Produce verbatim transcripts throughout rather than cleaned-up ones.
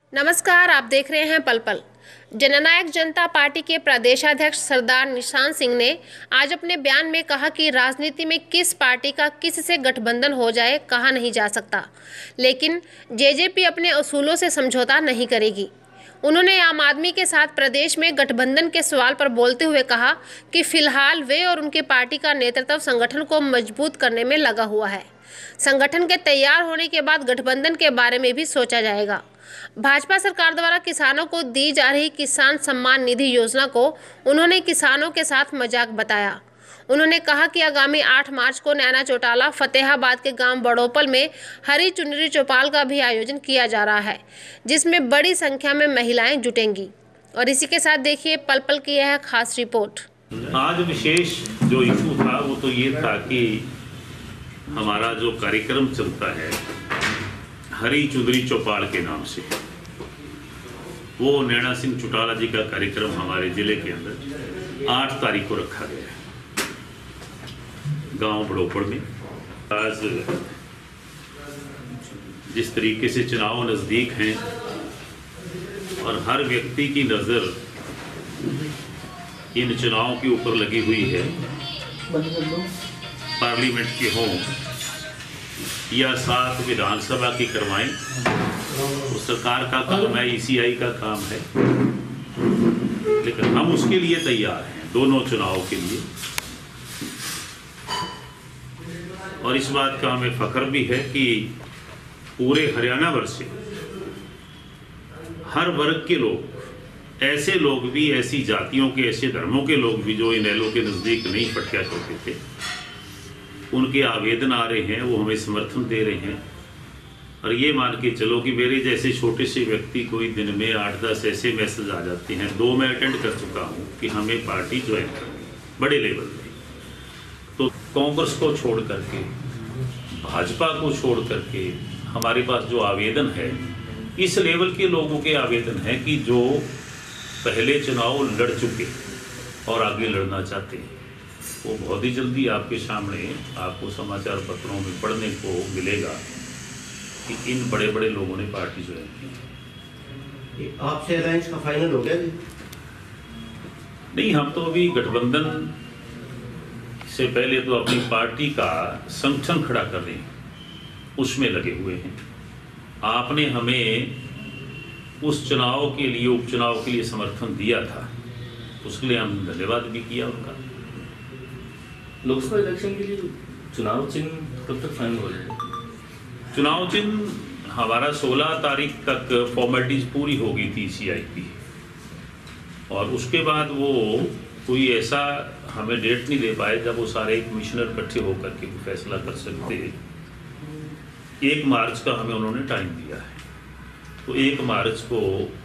नमस्कार, आप देख रहे हैं पल पल। जननायक जनता पार्टी के प्रदेशाध्यक्ष सरदार निशान सिंह ने आज अपने बयान में कहा कि राजनीति में किस पार्टी का किस से गठबंधन हो जाए कहा नहीं जा सकता, लेकिन जेजेपी अपने असूलों से समझौता नहीं करेगी। उन्होंने आम आदमी के साथ प्रदेश में गठबंधन के सवाल पर बोलते हुए कहा कि फिलहाल वे और उनकी पार्टी का नेतृत्व संगठन को मजबूत करने में लगा हुआ है। संगठन के तैयार होने के बाद गठबंधन के बारे में भी सोचा जाएगा। भाजपा सरकार द्वारा किसानों को दी जा रही किसान सम्मान निधि योजना को उन्होंने किसानों के साथ मजाक बताया। उन्होंने कहा कि आगामी आठ मार्च को नैना चौटाला फतेहाबाद के गांव बड़ोपल में हरी चुनरी चौपाल का भी आयोजन किया जा रहा है, जिसमें बड़ी संख्या में महिलाएं जुटेंगी। और इसी के साथ देखिए पल पल की यह खास रिपोर्ट। आज विशेष जो इशू था वो तो ये था कि हमारा जो कार्यक्रम चलता है हरी चुनरी चौपाल के नाम से, वो नैना सिंह चौटाला जी का कार्यक्रम हमारे जिले के अंदर आठ तारीख को रखा गया है गांव बड़ोपड़ में। आज जिस तरीके से चुनाव नज़दीक हैं और हर व्यक्ति की नज़र इन चुनाव के ऊपर लगी हुई है, पार्लियामेंट के हों या साथ विधानसभा की करवाएं, वो सरकार का काम है, ईसीआई का काम है, लेकिन हम उसके लिए तैयार हैं दोनों चुनाव के लिए। और इस बात का हमें फख्र भी है कि पूरे हरियाणा भर से हर वर्ग के लोग, ऐसे लोग भी, ऐसी जातियों के, ऐसे धर्मों के लोग भी जो इनेलो के नज़दीक नहीं पटिया करते थे, उनके आवेदन आ रहे हैं, वो हमें समर्थन दे रहे हैं। और ये मान के चलो कि मेरे जैसे छोटे से व्यक्ति कोई दिन में आठ दस ऐसे मैसेज आ जाते हैं, दो मैं अटेंड कर चुका हूँ कि हमें पार्टी ज्वाइन करनी बड़े लेवल पे। तो कांग्रेस को छोड़ करके, भाजपा को छोड़ करके हमारे पास जो आवेदन है, इस लेवल के लोगों के आवेदन है कि जो पहले चुनाव लड़ चुके और आगे लड़ना चाहते हैं, वो बहुत ही जल्दी आपके सामने आपको समाचार पत्रों में पढ़ने को मिलेगा कि इन बड़े बड़े लोगों ने पार्टी ज्वाइन की। आपसे अलायंस का फाइनल हो गया जी? नहीं, हम तो अभी गठबंधन से पहले तो अपनी पार्टी का संगठन खड़ा कर रहे हैं, उसमें लगे हुए हैं। आपने हमें उस चुनाव के लिए, उपचुनाव के लिए समर्थन दिया था, उसके लिए हम धन्यवाद भी किया उनका। लोकसभा इलेक्शन के लिए चुनाव चिन्ह कब तक फाइनल हो जाएगा? चुनाव चिन्ह हमारा सोलह तारीख तक फॉर्मेलिटीज पूरी हो गई थी सीआई की, और उसके बाद वो कोई ऐसा हमें डेट नहीं दे पाए जब वो सारे कमिश्नर इकट्ठे होकर के फैसला कर सकते। एक मार्च का हमें उन्होंने टाइम दिया है, तो एक मार्च को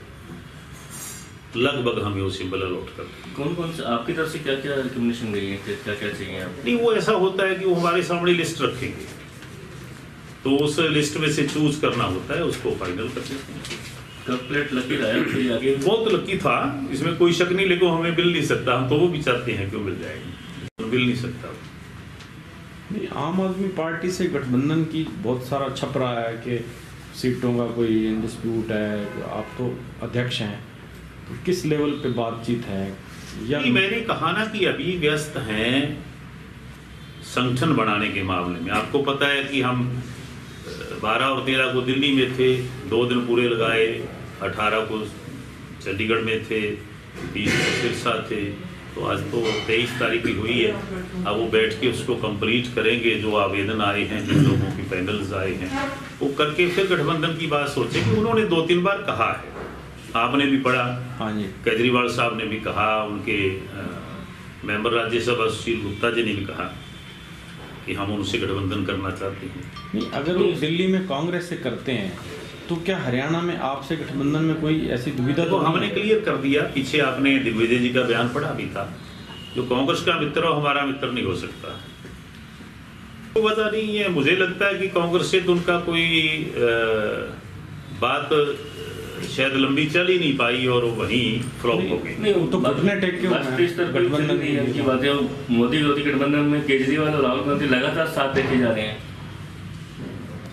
लगभग हमें वो सिंबल अलॉट कर दें। कौन कौन से आपकी तरफ से क्या क्या रिकमेंडेशन गई है, क्या क्या चाहिए आपको? नहीं, वो ऐसा होता है कि वो हमारे सामने लिस्ट रखेंगे, तो उस लिस्ट में से चूज करना होता है, उसको फाइनल कर देते हैं। कब प्लेट लकी रहा है आगे? बहुत लकी था, इसमें कोई शक नहीं, लेकिन हमें मिल नहीं सकता। हम तो वो भी चाहते हैं कि वो मिल जाएगी, तो मिल नहीं सकता। नहीं, आम आदमी पार्टी से गठबंधन की बहुत सारा छप रहा है कि सीटों का कोई डिस्प्यूट है, आप तो अध्यक्ष हैं, तो किस लेवल पे बातचीत है? या मैंने कहा ना कि अभी व्यस्त हैं संगठन बनाने के मामले में। आपको पता है कि हम बारह और तेरह को दिल्ली में थे, दो दिन पूरे लगाए, अठारह को चंडीगढ़ में थे, बीस को सिरसा थे, तो आज तो तेईस तारीख ही हुई है। अब वो बैठ के उसको कंप्लीट करेंगे, जो आवेदन आए हैं, जिन लोगों के पैनल्स आए हैं, वो करके फिर गठबंधन की बात सोचेंगे। उन्होंने दो तीन बार कहा है, आपने भी पढ़ा, हाँ जी, केजरीवाल साहब ने भी कहा, उनके मेंबर राज्यसभा सुशील गुप्ता जी ने भी कहा कि हम उनसे गठबंधन करना चाहते हैं। नहीं, अगर वो दिल्ली में कांग्रेस से करते हैं तो क्या हरियाणा में आपसे गठबंधन में कोई ऐसी दुविधा? तो हमने क्लियर कर दिया, पीछे आपने दिग्विजय जी का बयान पढ़ा भी था, जो कांग्रेस का मित्र हो हमारा मित्र नहीं हो सकता। तो पता नहीं है, मुझे लगता है कि कांग्रेस से तो उनका कोई आ, बात शायद लंबी चल ही नहीं पाई और वहीं फ्लॉप हो गई। नहीं, वो तो घटना टेक के गठबंधन की बात है। मोदी विरोधी गठबंधन में केजरीवाल और राहुल गांधी लगातार साथ देखे जा रहे हैं।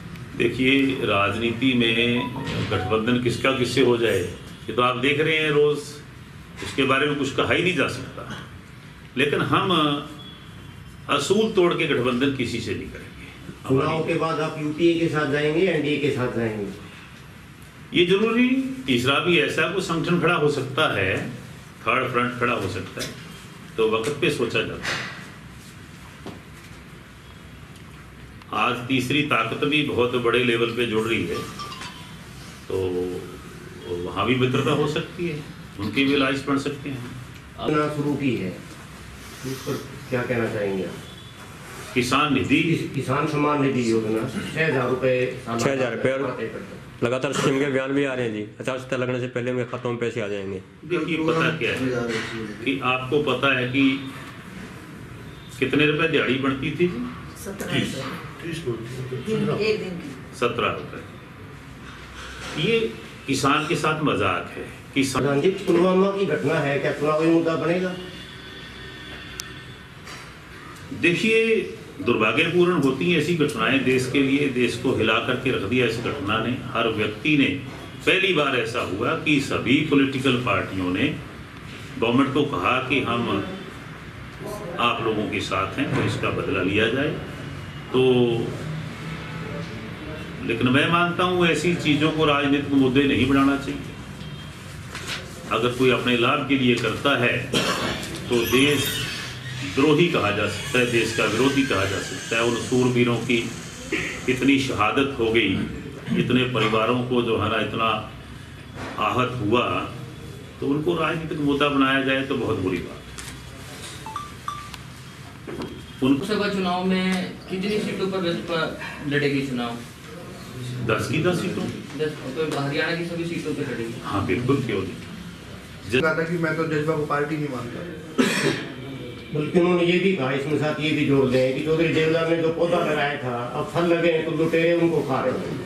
देखिए, राजनीति में गठबंधन किसका किससे हो जाए ये तो आप देख रहे हैं रोज, इसके बारे में कुछ कहा ही नहीं जा सकता। लेकिन हम असूल तोड़ के गठबंधन किसी से नहीं करेंगे। चुनाव के बाद आप यूपीए के साथ जाएंगे, एनडीए के साथ जाएंगे? ये जरूरी तीसरा भी ऐसा कोई संगठन खड़ा हो सकता है, थर्ड फ्रंट खड़ा हो सकता है, तो वक्त पे सोचा जाता है। आज तीसरी ताकत भी बहुत बड़े लेवल पे जुड़ रही है, तो वहां भी मित्रता हो सकती है, उनके भी इलाज बन सकते हैं। योजना शुरू की है, इस पर क्या कहना चाहेंगे आप? किसान निधि, किस- किसान सम्मान निधि योजना छह हजार रुपए छह हजार रुपये और लगातार स्कीम के बयान भी आ रहे हैं जी, पचास सत्तर लगने से पहले उनके खातों में पैसे आ जाएंगे। देखिए पता क्या है कि आपको पता है कि कितने रुपए दिहाड़ी बढ़ती थी जी? सत्रह रुपए। ये किसान के साथ मजाक है। किसान प्रधान जी, पुलवामा की घटना है, क्या चुनावी मुद्दा बनेगा? देखिए, दुर्भाग्यपूर्ण होती हैं ऐसी घटनाएं देश के लिए, देश को हिला करके रख दिया इस घटना ने। हर व्यक्ति ने, पहली बार ऐसा हुआ कि सभी पॉलिटिकल पार्टियों ने गवर्नमेंट को कहा कि हम आप लोगों के साथ हैं, तो इसका बदला लिया जाए। तो लेकिन मैं मानता हूं ऐसी चीजों को राजनीतिक मुद्दे नहीं बनाना चाहिए। अगर कोई अपने लाभ के लिए करता है तो देश द्रोही कहा जा सकता है, देश का विरोधी कहा जा सकता है। उन सूरवीरों की इतनी शहादत हो गई, इतने परिवारों को जो है ना इतना आहत हुआ, तो उनको राजनीतिक मुद्दा बनाया जाए तो बहुत बुरी बात। लोकसभा चुनाव में कितनी सीटों पर भाजपा लड़ेगी चुनाव? दस की दस सीटों, दस तो हरियाणा की सभी सीटों पर लड़ेगी। हाँ बिल्कुल, क्यों नहीं। कहा था कि मैं तो जज्बा को पार्टी नहीं मानता। बल्कि उन्होंने ये भी कहा, इसमें साथ ये भी जोड़ दें कि चौधरी देवदार ने जो पौधा लगाया था, अब फल लगे हैं तो लुटेरे उनको खा रहे हैं।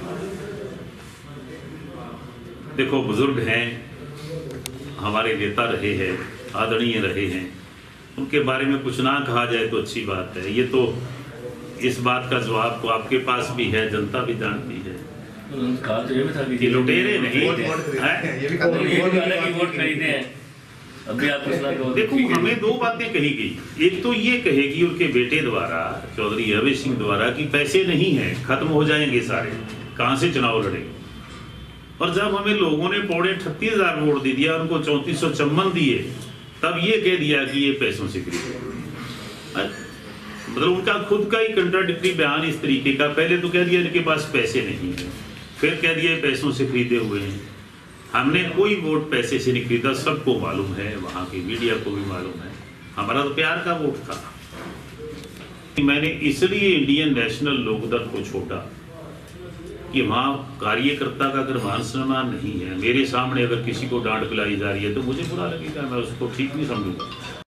देखो, बुजुर्ग हैं, हमारे नेता रहे हैं, आदरणीय रहे हैं, उनके बारे में कुछ ना कहा जाए तो अच्छी बात है। ये तो इस बात का जवाब तो आपके पास भी है, जनता भी जानती है कहा तो ये भी था कि लुटेरे नहीं वोट वोट खरीदते हैं। हैं, ये भी कहा था। ये भी कहा था कि वोट खरीदे हैं। अभी आप कुछ ना कहो। देखो, हमें दो बातें कही गई। एक तो ये कहेगी उनके बेटे द्वारा, चौधरी अभय सिंह द्वारा, कि पैसे नहीं हैं, खत्म हो जाएंगे सारे, कहां से चुनाव लड़ेंगे। और जब हमें लोगों ने पौड़े छत्तीस हजार वोट दे दिया, उनको चौंतीस सौ चम्मन दिए, तब ये कह दिया कि ये पैसों से खरीदे। मतलब उनका खुद का ही कंट्राडिक्टरी बयान इस तरीके का। पहले तो कह दिया इनके पास पैसे नहीं है, फिर कह दिया पैसों से खरीदे हुए हैं। हमने कोई वोट पैसे से नहीं खरीदा, सबको मालूम है, वहाँ की मीडिया को भी मालूम है। हमारा तो प्यार का वोट था। मैंने इसलिए इंडियन नेशनल लोकदल को छोड़ा कि वहाँ कार्यकर्ता का अगर मान सम्मान नहीं है, मेरे सामने अगर किसी को डांट पिलाई जा रही है तो मुझे बुरा लगेगा, मैं उसको ठीक नहीं समझूंगा।